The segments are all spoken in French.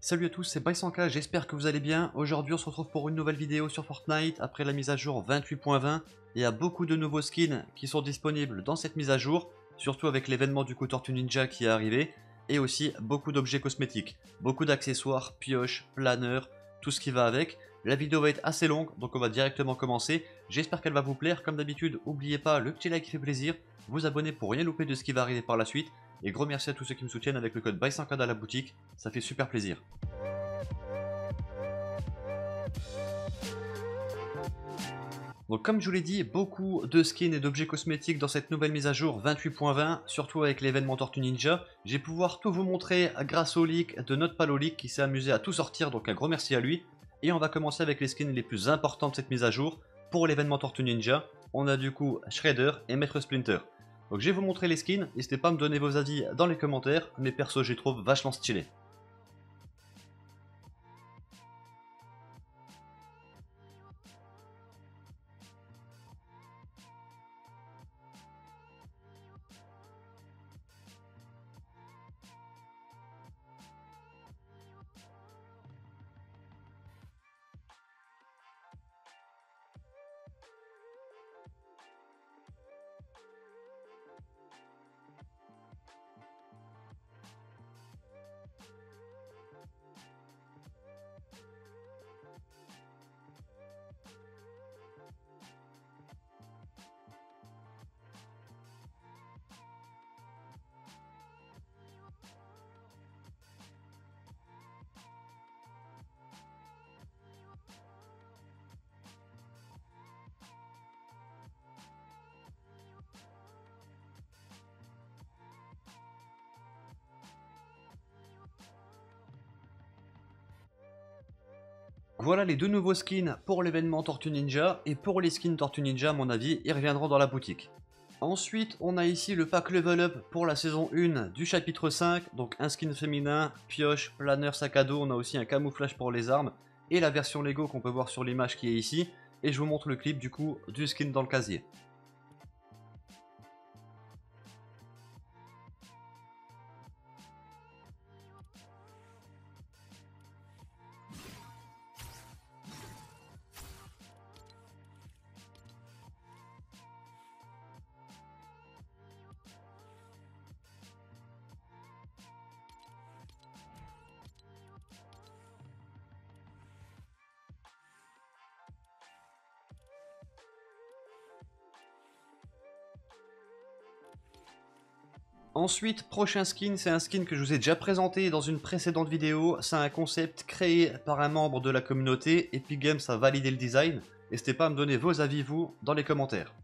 Salut à tous, c'est Brysanka, j'espère que vous allez bien. Aujourd'hui on se retrouve pour une nouvelle vidéo sur Fortnite après la mise à jour 28.20. Il y a beaucoup de nouveaux skins qui sont disponibles dans cette mise à jour, surtout avec l'événement du coup Tortue Ninja qui est arrivé, et aussi beaucoup d'objets cosmétiques, beaucoup d'accessoires, pioches, planeurs, tout ce qui va avec. La vidéo va être assez longue, donc on va directement commencer. J'espère qu'elle va vous plaire. Comme d'habitude, n'oubliez pas le petit like qui fait plaisir, vous abonner pour rien louper de ce qui va arriver par la suite. Et gros merci à tous ceux qui me soutiennent avec le code Brysanka dans la boutique, ça fait super plaisir. Donc comme je vous l'ai dit, beaucoup de skins et d'objets cosmétiques dans cette nouvelle mise à jour 28.20, surtout avec l'événement Tortue Ninja. Je vais pouvoir tout vous montrer grâce au leak de notre Paloleak qui s'est amusé à tout sortir, donc un gros merci à lui. Et on va commencer avec les skins les plus importants de cette mise à jour. Pour l'événement Tortue Ninja, on a du coup Shredder et Maître Splinter. Donc je vais vous montrer les skins, n'hésitez pas à me donner vos avis dans les commentaires, mes persos je les trouve vachement stylés. Voilà les deux nouveaux skins pour l'événement Tortue Ninja, et pour les skins Tortue Ninja à mon avis ils reviendront dans la boutique. Ensuite on a ici le pack Level Up pour la saison 1 du chapitre 5, donc un skin féminin, pioche, planeur, sac à dos, on a aussi un camouflage pour les armes, et la version Lego qu'on peut voir sur l'image qui est ici, et je vous montre le clip du coup du skin dans le casier. Ensuite, prochain skin, c'est un skin que je vous ai déjà présenté dans une précédente vidéo. C'est un concept créé par un membre de la communauté. Epic Games a validé le design. N'hésitez pas à me donner vos avis, vous, dans les commentaires.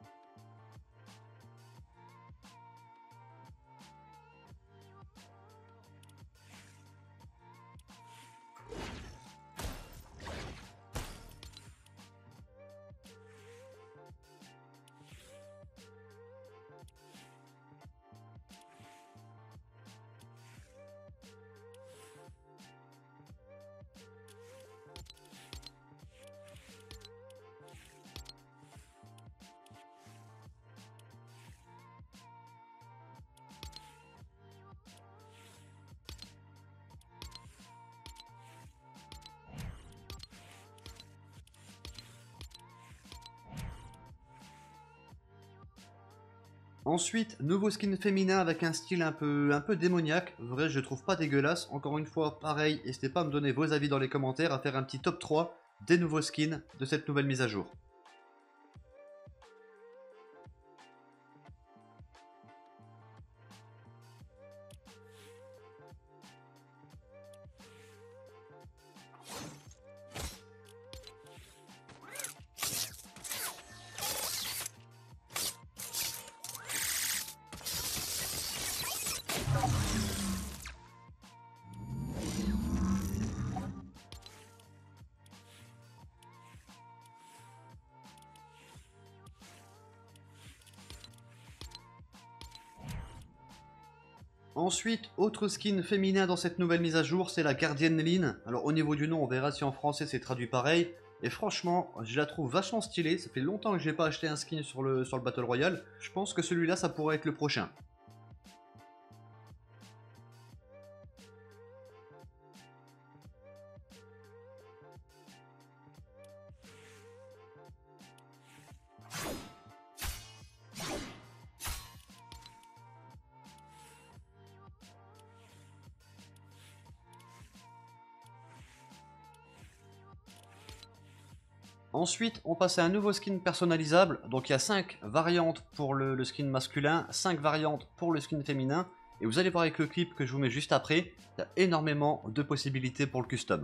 Ensuite, nouveau skin féminin avec un style un peu démoniaque. Vrai, je trouve pas dégueulasse. Encore une fois, pareil, n'hésitez pas à me donner vos avis dans les commentaires, à faire un petit top 3 des nouveaux skins de cette nouvelle mise à jour. Ensuite, autre skin féminin dans cette nouvelle mise à jour, c'est la Gardienne Lynn. Alors au niveau du nom, on verra si en français c'est traduit pareil. Et franchement, je la trouve vachement stylée. Ça fait longtemps que j'ai pas acheté un skin sur le Battle Royale. Je pense que celui-là, ça pourrait être le prochain. Ensuite, on passe à un nouveau skin personnalisable. Donc il y a 5 variantes pour le skin masculin, 5 variantes pour le skin féminin. Et vous allez voir avec le clip que je vous mets juste après, il y a énormément de possibilités pour le custom.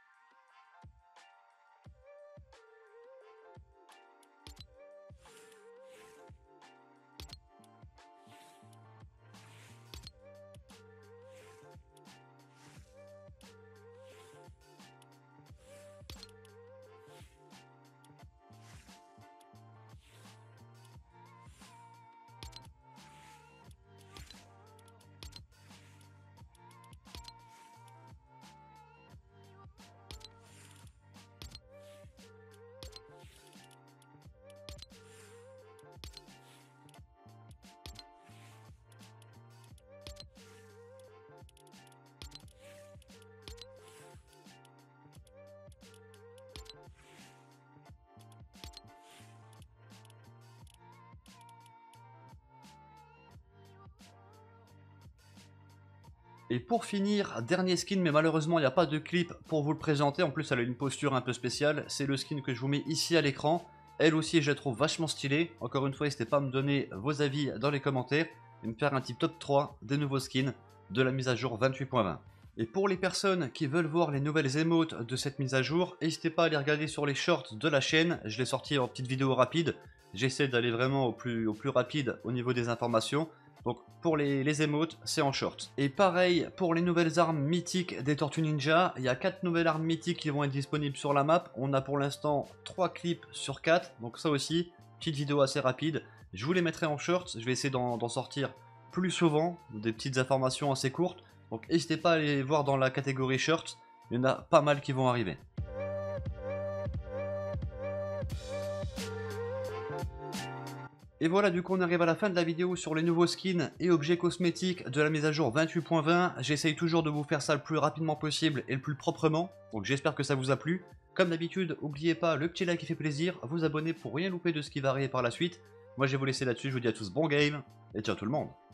Et pour finir, dernier skin, mais malheureusement il n'y a pas de clip pour vous le présenter, en plus elle a une posture un peu spéciale, c'est le skin que je vous mets ici à l'écran. Elle aussi je la trouve vachement stylée, encore une fois n'hésitez pas à me donner vos avis dans les commentaires, et me faire un petit top 3 des nouveaux skins de la mise à jour 28.20. Et pour les personnes qui veulent voir les nouvelles émotes de cette mise à jour, n'hésitez pas à les regarder sur les shorts de la chaîne, je l'ai sorti en petite vidéo rapide, j'essaie d'aller vraiment au plus rapide au niveau des informations. Donc pour les émotes, c'est en short. Et pareil, pour les nouvelles armes mythiques des Tortues Ninja, il y a 4 nouvelles armes mythiques qui vont être disponibles sur la map. On a pour l'instant 3 clips sur 4, donc ça aussi, petite vidéo assez rapide. Je vous les mettrai en short, je vais essayer d'en sortir plus souvent, des petites informations assez courtes. Donc n'hésitez pas à les voir dans la catégorie short, il y en a pas mal qui vont arriver. Et voilà, du coup on arrive à la fin de la vidéo sur les nouveaux skins et objets cosmétiques de la mise à jour 28.20. J'essaye toujours de vous faire ça le plus rapidement possible et le plus proprement, donc j'espère que ça vous a plu. Comme d'habitude, n'oubliez pas le petit like qui fait plaisir, vous abonner pour rien louper de ce qui va arriver par la suite. Moi je vais vous laisser là-dessus, je vous dis à tous bon game, et ciao tout le monde.